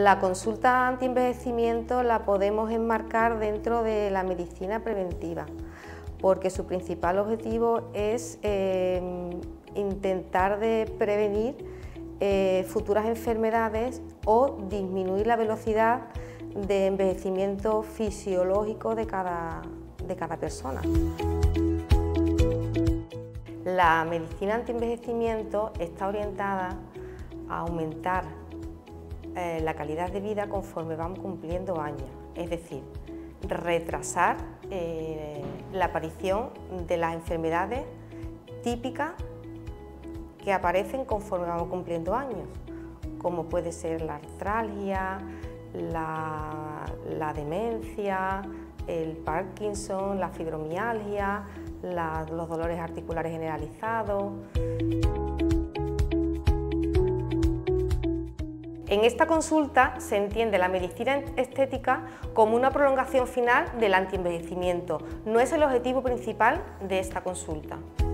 La consulta antienvejecimiento la podemos enmarcar dentro de la medicina preventiva, porque su principal objetivo es intentar prevenir futuras enfermedades o disminuir la velocidad de envejecimiento fisiológico de cada persona. La medicina antienvejecimiento está orientada a aumentar la calidad de vida conforme vamos cumpliendo años, es decir, retrasar la aparición de las enfermedades típicas que aparecen conforme vamos cumpliendo años, como puede ser la artralgia, la demencia, el Parkinson, la fibromialgia, los dolores articulares generalizados. En esta consulta se entiende la medicina estética como una prolongación final del antienvejecimiento. No es el objetivo principal de esta consulta.